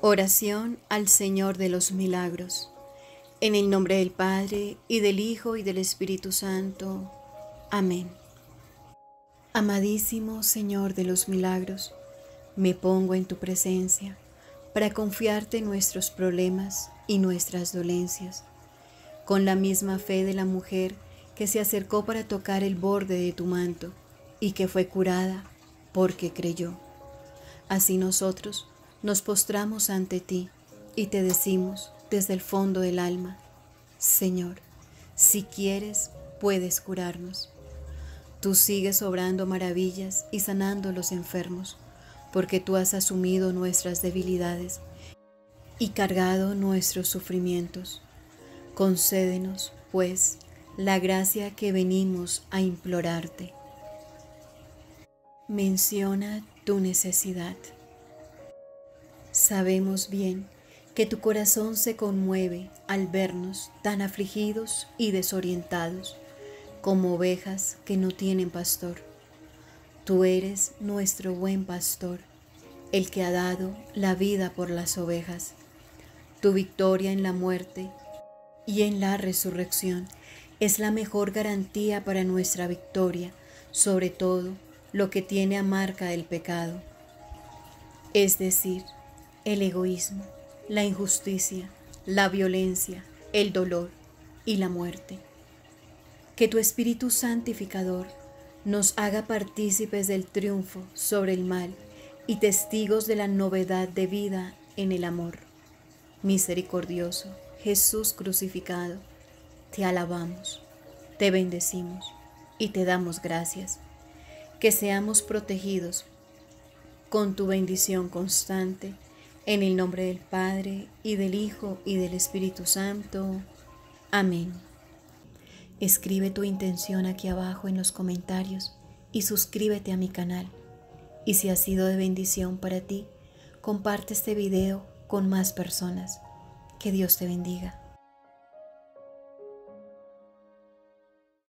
Oración al Señor de los Milagros. En el nombre del Padre, y del Hijo, y del Espíritu Santo. Amén. Amadísimo Señor de los Milagros, me pongo en tu presencia para confiarte nuestros problemas y nuestras dolencias, con la misma fe de la mujer que se acercó para tocar el borde de tu manto y que fue curada porque creyó. Así nosotros nos postramos ante ti y te decimos desde el fondo del alma: Señor, si quieres, puedes curarnos. Tú sigues obrando maravillas y sanando a los enfermos, porque tú has asumido nuestras debilidades y cargado nuestros sufrimientos. Concédenos, pues, la gracia que venimos a implorarte. Menciona tu necesidad. Sabemos bien que tu corazón se conmueve al vernos tan afligidos y desorientados, como ovejas que no tienen pastor. Tú eres nuestro buen pastor, el que ha dado la vida por las ovejas. Tu victoria en la muerte y en la resurrección es la mejor garantía para nuestra victoria sobre todo lo que tiene a marca del pecado, es decir, el egoísmo, la injusticia, la violencia, el dolor y la muerte. Que tu Espíritu Santificador nos haga partícipes del triunfo sobre el mal y testigos de la novedad de vida en el amor. Misericordioso Jesús crucificado, te alabamos, te bendecimos y te damos gracias. Que seamos protegidos con tu bendición constante, en el nombre del Padre, y del Hijo, y del Espíritu Santo. Amén. Escribe tu intención aquí abajo en los comentarios y suscríbete a mi canal. Y si ha sido de bendición para ti, comparte este video con más personas. Que Dios te bendiga.